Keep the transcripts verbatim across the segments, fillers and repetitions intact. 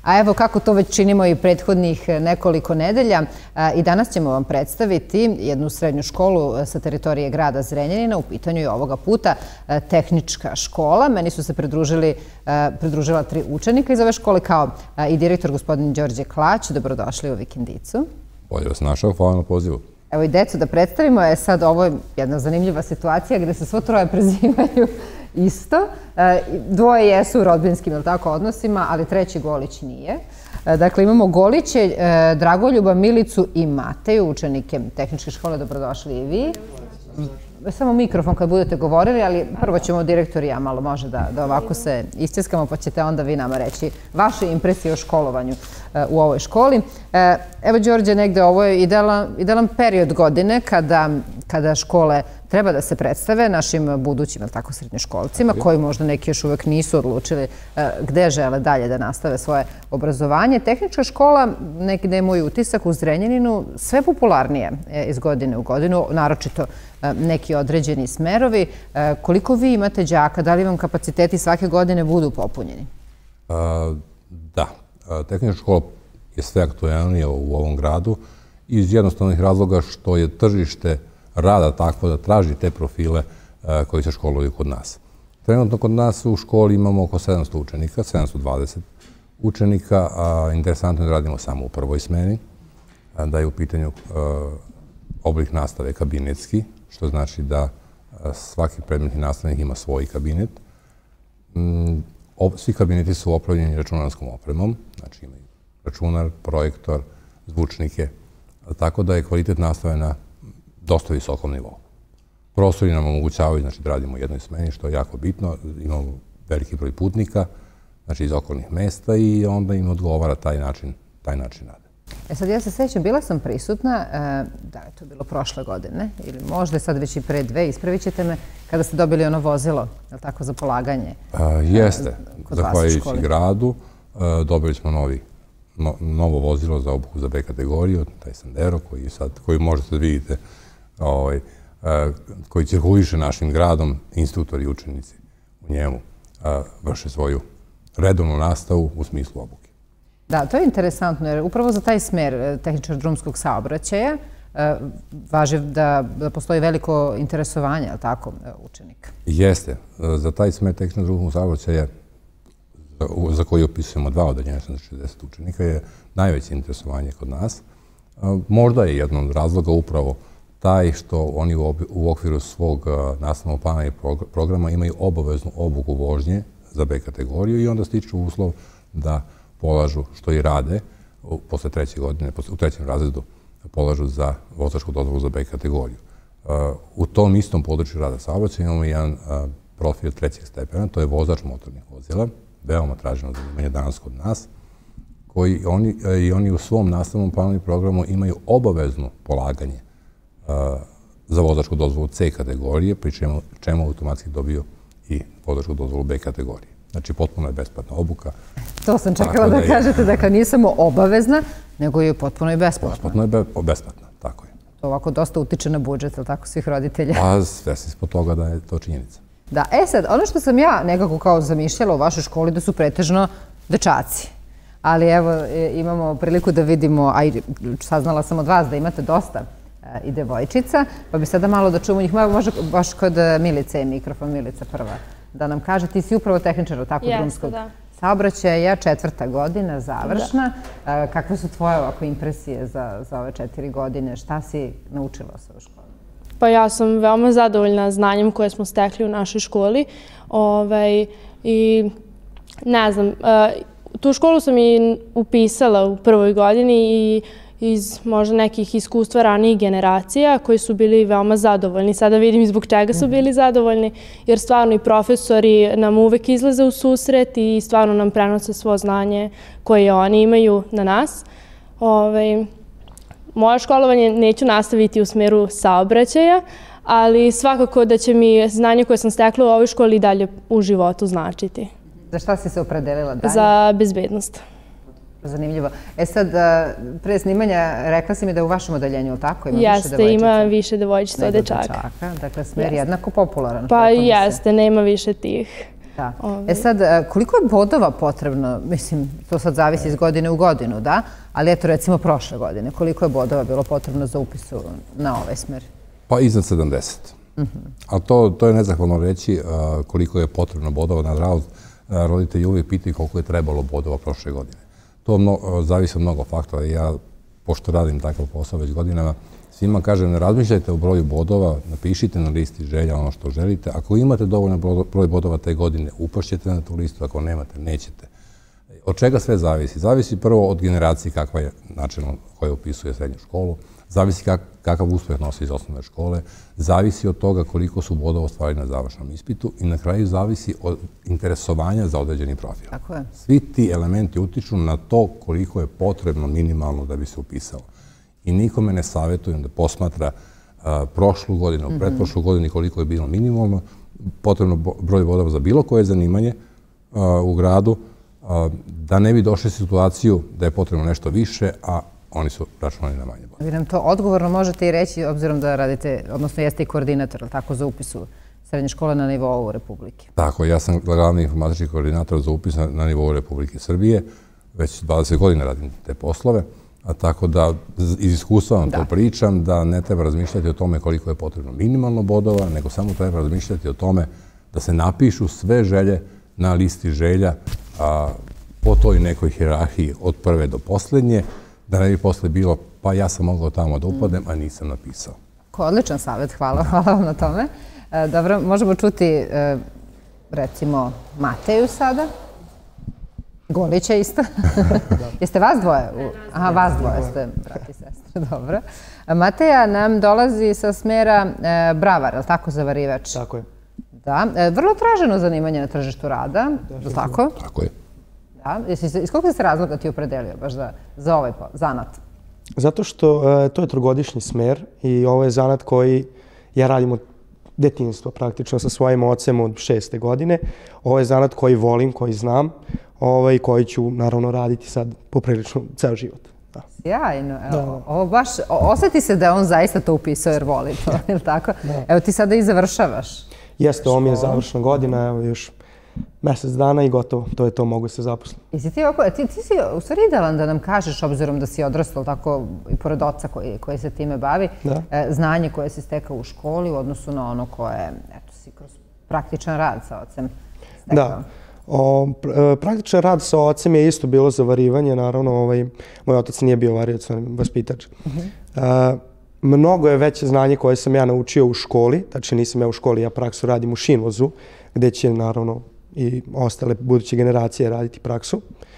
A evo kako to već činimo i prethodnih nekoliko nedelja, i danas ćemo vam predstaviti jednu srednju školu sa teritorije grada Zrenjanina. U pitanju je ovoga puta tehnička škola. Meni su se pridružila tri učenika iz ove škole, kao i direktor gospodin Đorđe Klać. Dobrodošli u Vikendicu. Bolje vas našao, hvala na pozivu. Evo i decu da predstavimo. Je sad ovo jedna zanimljiva situacija gde se svo troje prezimaju isto. Dvoje jesu u rodbinskim, ili tako, odnosima, ali treći Golić nije. Dakle, imamo Goliće, Dragoljuba, Milicu i Mateju, učenike tehničke škole. Dobrodošli i vi. Samo mikrofon kad budete govorili, ali prvo ćemo direktor i ja malo može da ovako se istiskamo, pa ćete onda vi nama reći vaše impresije o školovanju u ovoj školi. Evo, Đorđe, negde ovo je idealan period godine kada škole treba da se predstave našim budućim, ili tako, srednjoškolcima, koji možda neki još uvek nisu odlučili gde žele dalje da nastave svoje obrazovanje. Tehnička škola, negde je moj utisak, u Zrenjaninu sve popularnije iz godine u godinu, naročito neki određeni smerovi. Koliko vi imate đaka, da li vam kapaciteti svake godine budu popunjeni? Da, tehnička škola je sve aktuelnija u ovom gradu iz jednostavnih razloga što je tržište rada takvo da traži te profile koji se školuju kod nas. Trenutno kod nas u školi imamo oko sedamsto učenika, sedamsto dvadeset učenika. Interesantno je da radimo samo u prvoj smeni, da je u pitanju oblik nastave kabinetski, što znači da svaki predmetni nastavnik ima svoj kabinet. Svi kabineti su opremljeni računarskom opremom, znači imaju računar, projektor, zvučnike, tako da je kvalitet nastave na dosta visokom nivou. Prostori nam omogućavaju, znači da radimo u jednoj smeni, što je jako bitno. Imamo veliki broj putnika, znači iz okolnih mesta, i onda im odgovara taj način rada. E sad, ja se sećam, bila sam prisutna, da je to bilo prošle godine, ili možda je sad već i pre dve, ispravit ćete me, kada ste dobili ono vozilo, je li tako, za polaganje? Jeste. Zahvaljujući gradu, dobili smo novo vozilo za obuku za B kategoriju, taj Sandero, koji možete da vidite, koji cirkuliše našim gradom, instruktori i učenici u njemu vrše svoju redovnu nastavu u smislu obuke. Da, to je interesantno, jer upravo za taj smer tehničar drumskog saobraćaja važi da postoji veliko interesovanje, ali tako, učenika? Jeste. Za taj smer tehničar drumskog saobraćaja, za koji opisujemo dva odeljenja, šezdeset učenika, je najveće interesovanje kod nas. Možda je jedan od razloga upravo taj što oni u okviru svog nastavnog plana i programa imaju obaveznu obuku vožnje za B kategoriju i onda stiču uslov da polažu, što i rade, posle treće godine, u trećem razredu polažu za vozačku dozvolu za B kategoriju. U tom istom području rada saobraćaja imamo jedan profil trećeg stepena, to je vozač motornih vozila, veoma traženo zanimanje danas kod nas, koji i oni u svom nastavnom planu i programu imaju obavezno polaganje za vozačku dozvolu C kategorije, pri čemu automatski dobiju i vozačku dozvolu B kategorije. Znači, potpuno je besplatna obuka. To sam čekala da kažete, dakle, nije samo obavezna, nego je potpuno i besplatna. Potpuno je besplatna, tako je. To ovako dosta utiče na budžet, ali tako, svih roditelja? Pa, svesni smo toga da je to činjenica. Da, e sad, ono što sam ja nekako kao zamišljala u vašoj školi, da su pretežno dečaci. Ali evo, imamo priliku da vidimo, a i saznala sam od vas da imate dosta i devojčica, pa bi sada malo da čujemo njih. Može baš kod Milice je mikrofon, Milica prva, da nam kaže, ti si upravo tehničar, tako, drumskog saobraćaja, četvrta godina, završna. Kakve su tvoje ovako impresije za ove četiri godine? Šta si naučila sa ovoj školi? Pa ja sam veoma zadovoljna znanjem koje smo stekli u našoj školi. I ne znam, tu školu sam i upisala u prvoj godini i iz možda nekih iskustva ranijih generacija koji su bili veoma zadovoljni. Sada vidim i zbog čega su bili zadovoljni, jer stvarno i profesori nam uvek izlaze u susret i stvarno nam prenose svo znanje koje oni imaju na nas. Moje školovanje neću nastaviti u smeru saobraćaja, ali svakako da će mi znanje koje sam stekla u ovoj školi i dalje u životu značiti. Za šta si se opredelila dalje? Za bezbednost. Zanimljivo. E sad, pre snimanja rekla si mi da je u vašem odeljenju, ili tako? Jeste, ima više devojčica od dečaka. Dakle, smer je jednako popularan. Pa jeste, nema više tih Da. E sad, koliko je bodova potrebno, mislim, to sad zavisi iz godine u godinu, da? Ali eto, recimo prošle godine, koliko je bodova bilo potrebno za upis na ovaj smer? Pa iznad sedamdeset. Ali to je nezahvalno reći koliko je potrebno bodova. Nažalost, roditelji uvijek pitaju koliko je trebalo bodova prošle godine. To zavisi od mnogo faktora. Ja, pošto radim takav posao već godinama, svima kažem, ne razmišljajte o broju bodova, napišite na listi želja ono što želite. Ako imate dovoljno broj bodova te godine, upašćete na tu listu, ako nemate, nećete. Od čega sve zavisi? Zavisi prvo od generacije kakva je način koja upisuje srednju školu, zavisi kakav uspeh nosi iz osnovne škole, zavisi od toga koliko su bodova ostvarili na završnom ispitu i na kraju zavisi od interesovanja za određeni profil. Tako je. Svi ti elementi utiču na to koliko je potrebno minimalno da bi se upisalo. I nikome ne savjetujem da posmatra prošlu godinu, pretprošlu godinu koliko je bilo minimalno, potrebno broj bodova za bilo koje zanimanje u gradu, da ne bi došli situaciju da je potrebno nešto više, a oni su računali na manje bodova. Vi nam to odgovorno možete i reći, obzirom da radite, odnosno jeste i koordinator, tako, za upis u srednje škole na nivou Republike. Tako, ja sam glavni informatički koordinator za upis na nivou Republike Srbije, već dvadeset godina radim te poslove, a tako da iz iskustva vam to pričam, da ne treba razmišljati o tome koliko je potrebno minimalno bodova, nego samo treba razmišljati o tome da se napišu sve želje na listi želja po toj nekoj hijerarhiji od prve do posljednje, da ne bi posle bilo pa ja sam mogao tamo da upadnem, a nisam napisao. Odličan savjet, hvala vam na tome. Dobro, možemo čuti recimo Mateju sada. Golića isto. Jeste vas dvoje? Aha, vas dvoje ste, brati i sestre, dobro. Mateja nam dolazi sa smjera bravar, je li tako, zavarivač? Tako je. Da, vrlo traženo zanimanje na tržištu rada, je li tako? Tako je. Da, iz koliko se razloga ti opredelio baš za ovaj zanat? Zato što to je trogodišnji smer i ovo je zanat koji ja radim od detinjstva praktično sa svojim ocem od šeste godine. Ovo je zanat koji volim, koji znam i koji ću naravno raditi sad poprilično ceo život. Sjajno. Ovo baš, osjeti se da je on zaista to upisao jer voli to, je li tako? Evo ti sada i završavaš. Jeste, ovo mi je završna godina, evo još mjesec dana i gotovo, to je to, mogu se zaposliti. Jesi ti ovako, ti si u stvari idealan da nam kažeš, obzirom da si odrastao tako i pored oca koji se time bavi, znanje koje si stekao u školi u odnosu na ono koje, eto, si kroz praktičan rad sa ocem stekao. Da. Praktičan rad sa ocem je isto bilo zavarivanje, naravno, moj otac nije bio varioc, on je vaspitač. Mnogo je veće znanje koje sam ja naučio u školi, znači nisam ja u školi, ja praksu radim u Šinvozu, gde će naravno i ostale buduće generacije raditi praksu.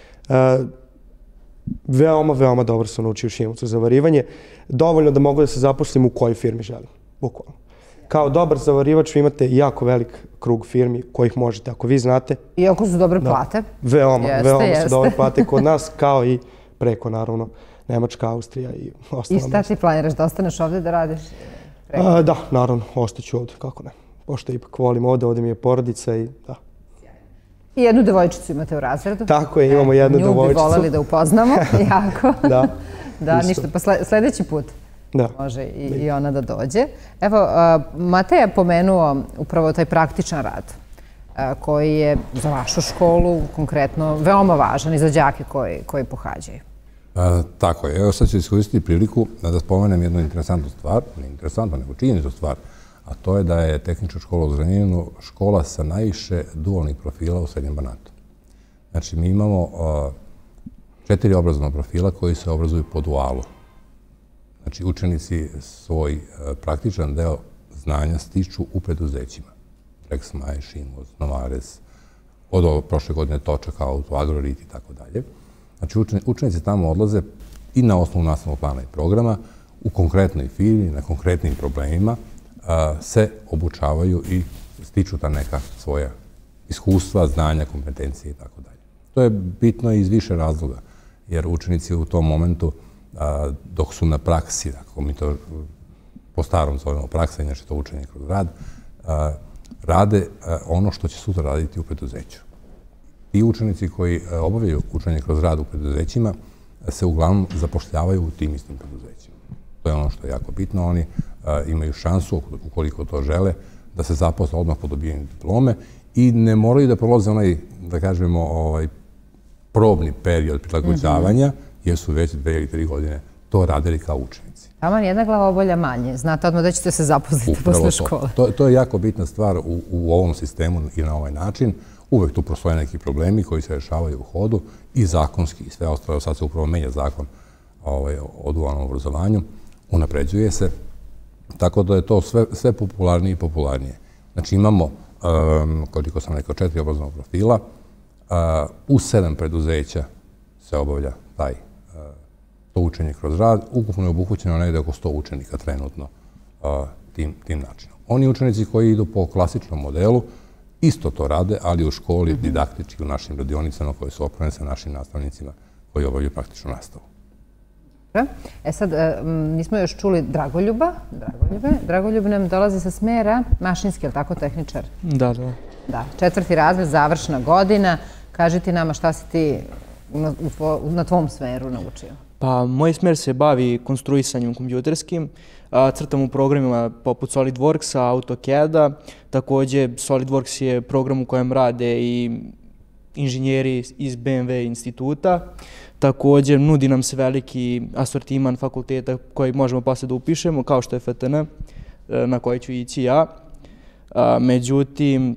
Veoma, veoma dobro sam naučio u Šinvozu zavarivanje. Dovoljno da mogu da se zaposlim u kojoj firmi želim, bukvalno. Kao dobar zavarivač vi imate jako velik krug firmi kojih možete, ako vi znate. Iako su dobre plate. Veoma, veoma su dobre plate kod nas, kao i preko, naravno, Nemačka, Austrija i ostalo. I šta ti planiraš, da ostaneš ovdje da radiš? Da, naravno, ostaću ovdje, kako ne. Pošto ipak volim ovdje, ovdje mi je porodica i da. I jednu devojčicu imate u razredu? Tako je, imamo jednu devojčicu. Nju bi voleli da upoznamo, jako. Da. Da, ništa, pa sljedeći put može i ona da dođe. Evo, Matej je pomenuo upravo taj praktičan rad koji je za vašu školu konkretno veoma važan i za đake koji pohađaju. Tako je. Evo sad ću iskoristiti priliku da spomenem jednu interesantnu stvar, ne interesantnu, nego činjenicu stvar, a to je da je Tehnička škola u Zrenjaninu škola sa najviše dualnih profila u Srednjem Banatu. Znači, mi imamo četiri obrazovna profila koji se obrazuju po dualu. Znači, učenici svoj praktičan deo znanja stiču u preduzećima. Rexmaj, Šinvoz, Novares, od prošle godine Točak, Auto, Agrorit i tako dalje. Znači, učenici tamo odlaze i na osnovu nastavnog plana i programa, u konkretnoj firmi, na konkretnim problemima, se obučavaju i stiču ta neka svoja iskustva, znanja, kompetencije i tako dalje. To je bitno iz više razloga, jer učenici u tom momentu, dok su na praksi, ako mi to po starom zovemo praksa, inače to učenje kroz rad, rade ono što će sutra raditi u preduzeću. Ti učenici koji obavljaju učenje kroz rad u preduzećima se uglavnom zapošljavaju u tim istim preduzećima. To je ono što je jako bitno. Oni imaju šansu, ukoliko to žele, da se zaposle odmah po dobijanju diplome i ne moraju da prolaze onaj, da kažemo, ovaj, probni period prilagođavanja, jer su već dve ili tri godine to radili kao učenici. Taman jedna glavobolja manje. Znate odmah da ćete se zaposliti posle škole. To, to je jako bitna stvar u, u ovom sistemu i na ovaj način. Uvek tu postoje neki problemi koji se rešavaju u hodu i zakonski i sve ostalo. Sad se upravo menja zakon ovaj, o dualnom obrazovanju, unapređuje se. Tako da je to sve, sve popularnije i popularnije. Znači imamo, um, koliko sam rekao, četiri obrazovnog profila. Uh, u sedam preduzeća se obavlja taj uh, to učenje kroz rad. Ukupno je obuhvaćeno negde oko sto učenika trenutno uh, tim, tim načinom. Oni učenici koji idu po klasičnom modelu isto to rade, ali u školi, mm-hmm. didaktički, u našim radionicama koje su opremljene sa našim nastavnicima koji obavljaju praktičnu nastavu. E sad, nismo još čuli Dragoljuba. Dragoljube. Dragoljub nam dolazi sa smera mašinski, je li tako, tehničar? Da, da. Da, četvrti razred, završna godina. Kaži ti nama šta si ti na, na tvom smeru naučio. Pa, moj smer se bavi konstruisanjem kompjuterskim. Crtam u programima poput SolidWorksa, AutoCAD-a. Takođe, SolidWorks je program u kojem rade i inženjeri iz B M W instituta. Također, nudi nam se veliki asortiman fakulteta koji možemo posle da upišemo, kao što je F T N, na koji ću ići ja. Međutim...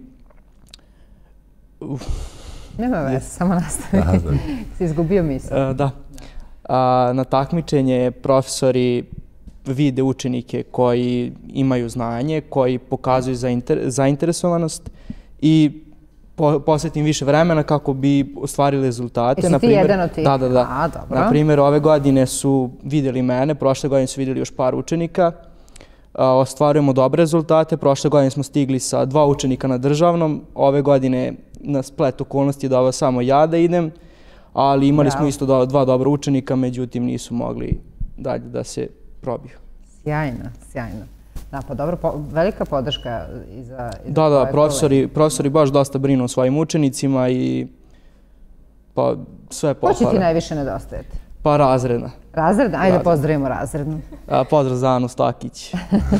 Uf. Nema veze, samo nastavi. Si izgubio misao. Da. Na takmičenje profesori vide učenike koji imaju znanje, koji pokazuju zainteresovanost i posvetim više vremena kako bi ostvarili rezultate. Jesi ti jedan od tih? Da, da, da. A, dobro. Naprimjer, ove godine su vidjeli mene, prošle godine su vidjeli još par učenika. Ostvarujemo dobre rezultate. Prošle godine smo stigli sa dva učenika na državnom. Ove godine na splet okolnosti je dao samo ja da idem, ali imali smo isto dva dobra učenika, međutim nisu mogli dalje da se probiju. Sjajno, sjajno. Da, pa dobro, velika podrška i za... Da, da, profesori baš dosta brinu o svojim učenicima i pa sve pohvale. Ko će ti najviše nedostajati? Pa razredna. Razredna? Ajde pozdravimo razrednu. Pozdrav za Anu Stakić.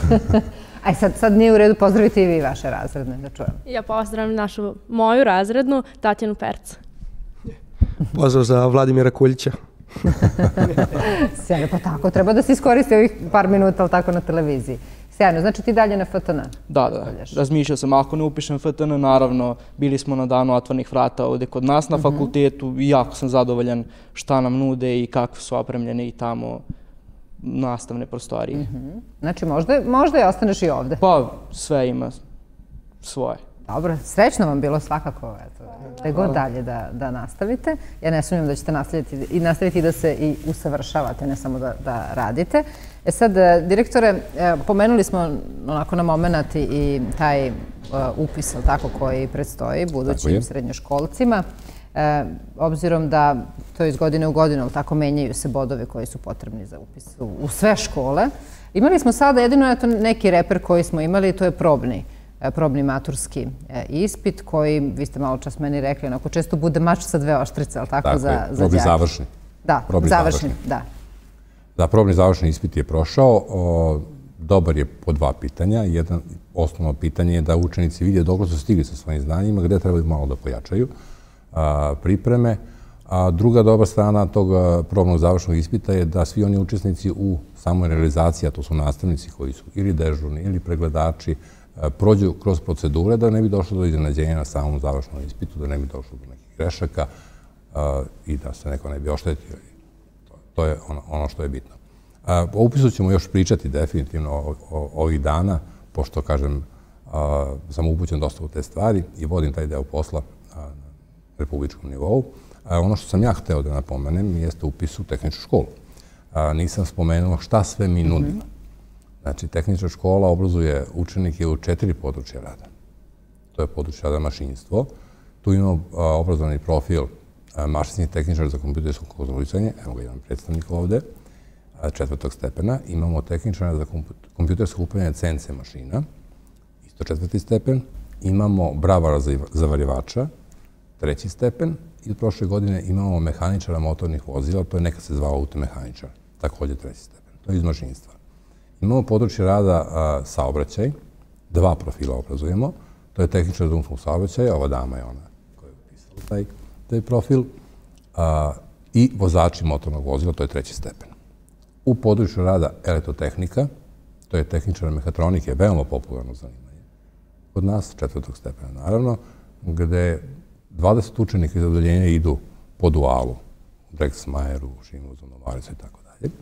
Aj, sad nije u redu, pozdravite i vi vaše razredne, da čujem. Ja pozdravim našu moju razrednu, Tatjanu Perca. Pozdrav za Vladimira Kuljića. Sjajno, pa tako, treba da se iskoristi ovih par minuta, ali tako na televiziji. Sjajno, znači ti dalje na F T N? Da, da, razmišljao sam, ako ne upišem F T N, naravno, bili smo na danu otvornih vrata ovde kod nas na fakultetu i jako sam zadovoljan šta nam nude i kakve su opremljene i tamo nastavne prostorije. Znači, možda i ostaneš i ovde? Pa, sve ima svoje. Dobro, srećno vam bilo svakako, gde god dalje da nastavite. Ja ne sumnjam da ćete nastaviti da se i usavršavate, ne samo da radite. E sad, direktore, pomenuli smo onako na moment i taj upis koji predstoji budućim srednjoškolcima. Obzirom da to iz godine u godinu tako menjaju se bodovi koji su potrebni za upis u sve škole. Imali smo sada jedino neki reper koji smo imali, to je probni. probni maturski ispit koji, vi ste malo čas meni rekli, onako često bude mač sa dve oštrice, ali tako za djake? Probni završni. Da, završni, da. Da, probni završni ispit je prošao. Dobar je po dva pitanja. Jedno osnovno pitanje je da učenici vidje dok su stigli sa svojim znanjima, gde trebaju malo da pojačaju pripreme. A druga dobra strana tog probnog završnog ispita je da svi oni učesnici u samoj realizaciji, a to su nastavnici koji su ili dežurni ili pregledači, prođu kroz procedure da ne bi došlo do iznenađenja na samom završnom ispitu, da ne bi došlo do nekih grešaka i da se neko ne bi oštetio. To je ono što je bitno. O upisu ćemo još pričati definitivno ovih dana, pošto, kažem, sam upućen dosta u te stvari i vodim taj deo posla na republičkom nivou. Ono što sam ja hteo da napomenem jeste upis u tehničku školu. Nisam spomenuo šta sve mi nudimo. Znači, tehnička škola obrazuje učenike u četiri područja rada. To je područje rada mašinstvo. Tu imamo obrazovani profil mašinskih tehničara za kompjutersko konstruisanje. Evo ga, imam predstavnik ovde, četvrtog stepena. Imamo tehničara za kompjutersko upravljanje C N C mašina, isto četvrti stepen. Imamo bravara za zavarjevača, treći stepen. I od prošle godine imamo mehaničara motornih vozila, to je nekad se zvao automehaničar, također treći stepen. To je iz mašinstva. Imamo područje rada saobraćaj, dva profila obrazujemo. To to je tehničar drumskog saobraćaja, ova dama je ona koja je upisala taj, taj profil, a, i vozači motornog vozila, to je treći stepen. U području rada elektrotehnika, to je tehničar mehatronike, veoma popularno zanimanje. Kod nas, četvrtog stepena, naravno, gde dvadeset učenika iz odeljenja idu po dualu, u Drex-Majeru, u Šimuzu, Novaricu i tako dalje.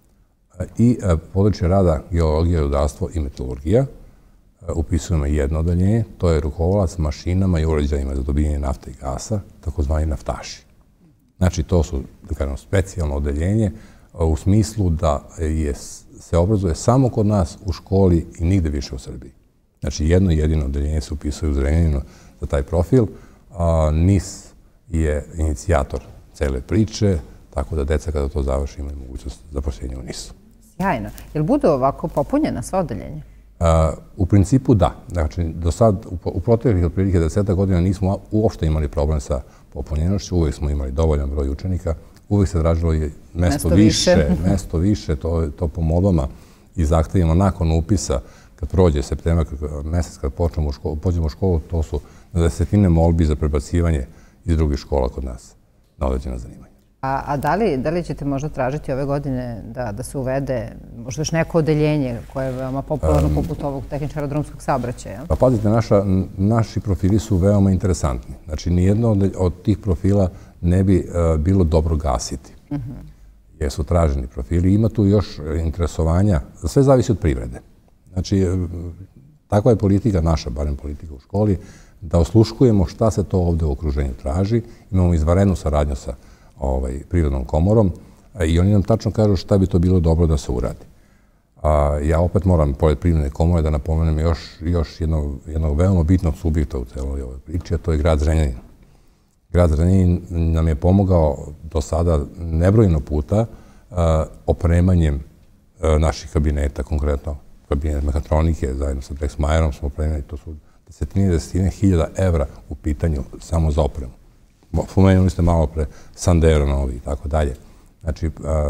I područje rada geologija, rudarstvo i metalurgija. Upisujemo jedno odeljenje, to je rukovalac mašinama i uređajima za dobijanje nafte i gasa, takozvani naftaši. Znači, to su, da kažem, specijalno odeljenje u smislu da je, se obrazuje samo kod nas u školi i nigde više u Srbiji. Znači, jedno jedino odeljenje se upisuje u Zrenjaninu za taj profil. N I S je inicijator cele priče, tako da deca kada to završi imaju mogućnost zaposljenja u N I S-u. Sjajno. Jel budu ovako popunjena sva odeljenja? U principu da. Znači, do sad, u proteklih otprilike deseta godina nismo uopšte imali problem sa popunjenošću, uvijek smo imali dovoljan broj učenika, uvijek se tražilo i mesto više, mesto više, to po molbama i zahtevima nakon upisa, kad prođe septembar mesec, kad pođemo u školu, to su na desetine molbi za prebacivanje iz drugih škola kod nas na određena zanimanja. A da li ćete možda tražiti ove godine da se uvede možda još neko odeljenje koje je veoma popularno poput ovog tehničara drumskog saobraćaja? Pa pazite, naši profili su veoma interesantni. Znači, nijedno od tih profila ne bi bilo dobro gasiti. Jer su traženi profili. Ima tu još interesovanja. Sve zavisi od privrede. Znači, takva je politika, naša barem politika u školi, da osluškujemo šta se to ovde u okruženju traži. Imamo izvanrednu saradnju sa Privrednom komorom i oni nam tačno kažu šta bi to bilo dobro da se uradi. Ja opet moram, pored Privredne komore, da napomenem još jednog veoma bitnog subjekta u celoj ovoj priči, a to je grad Zrenjanin. Grad Zrenjanin nam je pomogao do sada nebrojeno puta opremanjem naših kabineta, konkretno kabinet mehatronike, zajedno sa Drex-Majerom smo opremili, to su desetine i desetine hiljada evra u pitanju samo za opremu. Pomenuli ste malo pre Sandero novi i tako dalje. Znači,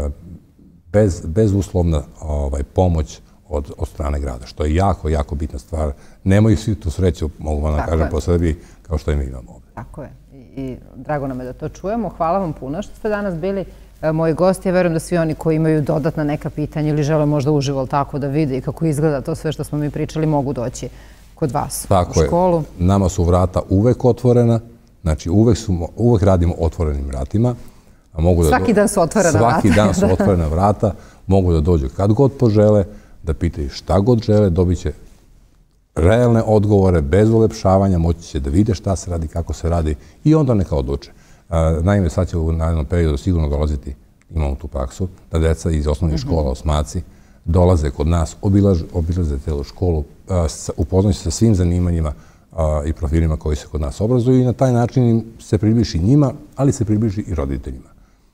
bezuslovna pomoć od strane grada, što je jako, jako bitna stvar. Nemaju svi tu sreću, mogu vam da kažem, po Srbiji, kao što i mi imamo ovde. Tako je. I drago nam je da to čujemo. Hvala vam puno što ste danas bili moji gosti. Ja verujem da svi oni koji imaju dodatna neka pitanja ili žele možda uživo tako da vide i kako izgleda to sve što smo mi pričali, mogu doći kod vas u školu. Tako je. Nama su vrata uvek otvorena. Znači, uvek radimo otvorenim vratima. Svaki dan su otvorena vrata. Svaki dan su otvorena vrata. Mogu da dođu kad god požele, da pitaju šta god žele, dobit će realne odgovore, bez ulepšavanja, moći će da vide šta se radi, kako se radi i onda neka odluče. Naime, sad će u narednom periodu sigurno dolaziti, imamo tu praksu, da deca iz osnovnih škola, osmaci, dolaze kod nas, obilaze celu školu, upoznaju se sa svim zanimanjima i profilima koji se kod nas obrazuju i na taj način se približi njima, ali se približi i roditeljima.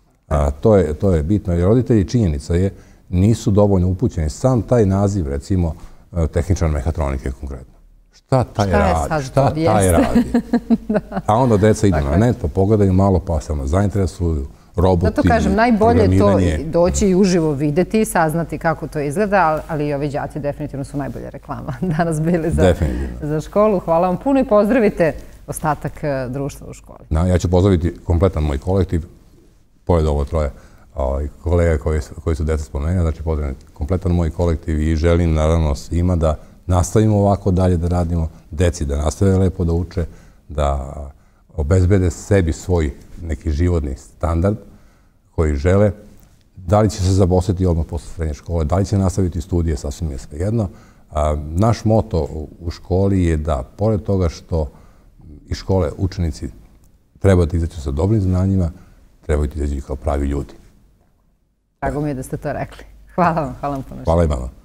To je bitno, jer roditelji, činjenica je, nisu dovoljno upućeni. Sam taj naziv, recimo, tehničar mehatronike konkretno. Šta taj radi? Šta taj radi? A onda deca idu na net, pa pogledaju malo, pa se zainteresuju, roboti, zato kažem, najbolje je to doći i uživo videti, saznati kako to izgleda, ali i ovi đaci definitivno su najbolje reklama danas bili za školu. Hvala vam puno i pozdravite ostatak društva u školi. Ja ću pozdraviti kompletan moj kolektiv, pored ovo troje kolega koji su deca spomenuli, znači pozdravim kompletan moj kolektiv i želim naravno svima da nastavimo ovako dalje da radimo, deci da nastave lepo da uče, da obezbede sebi svoj neki životni standard koji žele. Da li će se zaposliti odmah posle srednje škole, da li će nastaviti studije, sasvim je svejedno. Naš moto u školi je da, pored toga što iz škole učenici trebaju da izađu sa dobrim znanjima, trebaju da izađu kao pravi ljudi. Drago mi je da ste to rekli. Hvala vam, hvala vam puno. Hvala i vama.